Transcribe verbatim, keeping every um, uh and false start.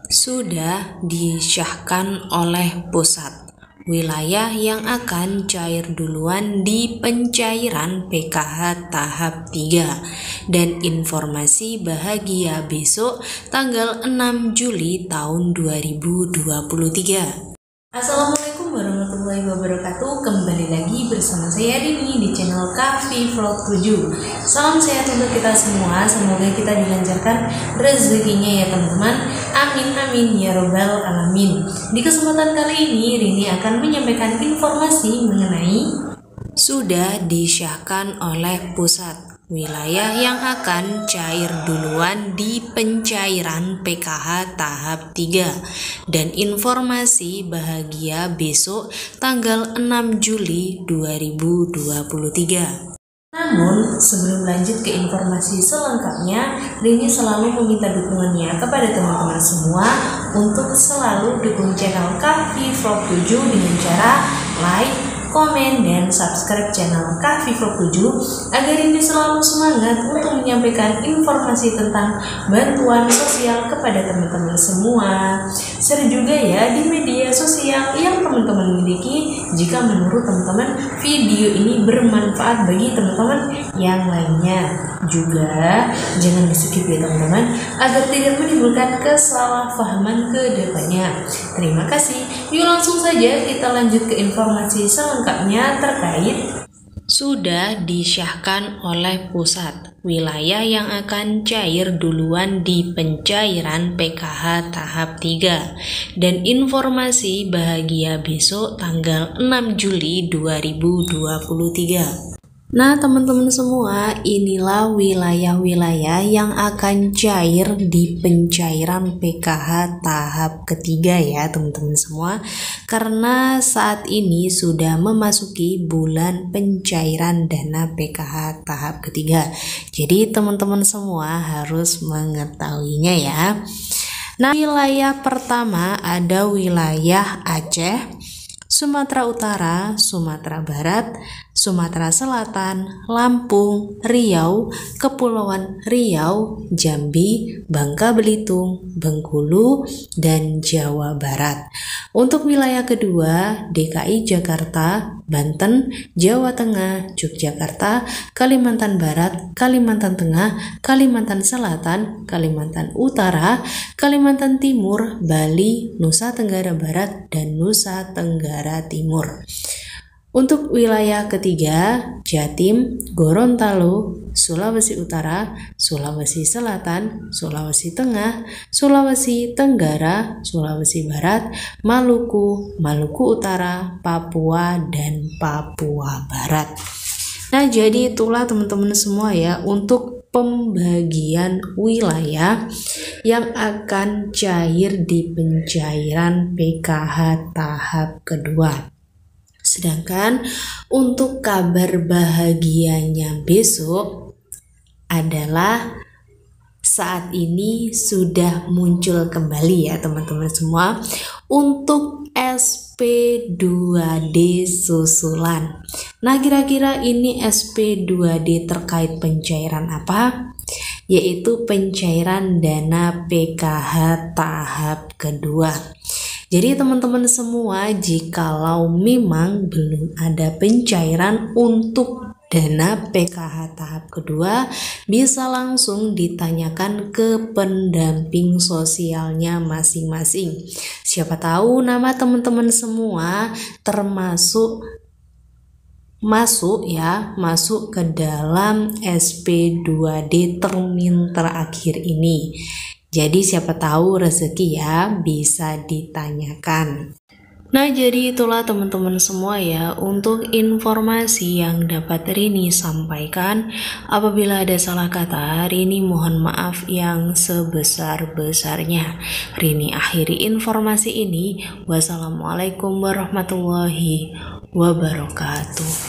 Sudah disahkan oleh pusat. Wilayah yang akan cair duluan di pencairan P K H tahap tiga dan informasi bahagia besok tanggal enam Juli tahun dua ribu dua puluh tiga. Assalamualaikum warahmatullahi wabarakatuh. Kembali lagi bersama saya Rini di channel Kahfi Vlog tujuh. Salam sehat untuk kita semua. Semoga kita dilancarkan rezekinya ya teman-teman. Amin amin ya robbal alamin. Di kesempatan kali ini Rini akan menyampaikan informasi mengenai sudah disahkan oleh pusat. Wilayah yang akan cair duluan di pencairan P K H tahap tiga dan informasi bahagia besok tanggal enam Juli dua ribu dua puluh tiga. Namun, sebelum lanjut ke informasi selengkapnya, Rini selalu meminta dukungannya kepada teman-teman semua untuk selalu dukung channel Kahfi Vlog tujuh dengan cara like, komen, dan subscribe channel Kahfi Vlog tujuh agar ini selalu semangat untuk menyampaikan informasi tentang bantuan sosial kepada teman-teman semua. Share juga ya di media sosial yang teman-teman miliki jika menurut teman-teman video ini bermanfaat bagi teman-teman yang lainnya. Juga jangan di-skip ya teman-teman agar tidak menimbulkan kesalahpahaman ke depannya. Terima kasih. Yuk langsung saja kita lanjut ke informasi selengkapnya terkait sudah disahkan oleh pusat. Wilayah yang akan cair duluan di pencairan P K H tahap tiga dan informasi bahagia besok tanggal enam Juli dua ribu dua puluh tiga. Nah teman-teman semua, inilah wilayah-wilayah yang akan cair di pencairan P K H tahap ketiga ya teman-teman semua, karena saat ini sudah memasuki bulan pencairan dana P K H tahap ketiga. Jadi teman-teman semua harus mengetahuinya ya. Nah, wilayah pertama ada wilayah Aceh, Sumatera Utara, Sumatera Barat, Sumatera Selatan, Lampung, Riau, Kepulauan Riau, Jambi, Bangka Belitung, Bengkulu, dan Jawa Barat. Untuk wilayah kedua, D K I Jakarta, Banten, Jawa Tengah, Yogyakarta, Kalimantan Barat, Kalimantan Tengah, Kalimantan Selatan, Kalimantan Utara, Kalimantan Timur, Bali, Nusa Tenggara Barat, dan Nusa Tenggara Timur. Untuk wilayah ketiga, Jatim, Gorontalo, Sulawesi Utara, Sulawesi Selatan, Sulawesi Tengah, Sulawesi Tenggara, Sulawesi Barat, Maluku, Maluku Utara, Papua, dan Papua Barat. Nah, jadi itulah teman-teman semua ya untuk pembagian wilayah yang akan cair di pencairan P K H tahap kedua. Sedangkan untuk kabar bahagianya besok adalah saat ini sudah muncul kembali ya teman-teman semua untuk S P dua D susulan. Nah, kira-kira ini S P dua D terkait pencairan apa? Yaitu pencairan dana P K H tahap kedua. Jadi teman-teman semua, jikalau memang belum ada pencairan untuk dana P K H tahap kedua, bisa langsung ditanyakan ke pendamping sosialnya masing-masing. Siapa tahu nama teman-teman semua termasuk masuk ya, masuk ke dalam S P dua D termin terakhir ini. Jadi siapa tahu rezeki ya bisa ditanyakan. Nah, jadi itulah teman-teman semua ya untuk informasi yang dapat Rini sampaikan. Apabila ada salah kata, Rini mohon maaf yang sebesar-besarnya. Rini akhiri informasi ini. Wassalamualaikum warahmatullahi wabarakatuh.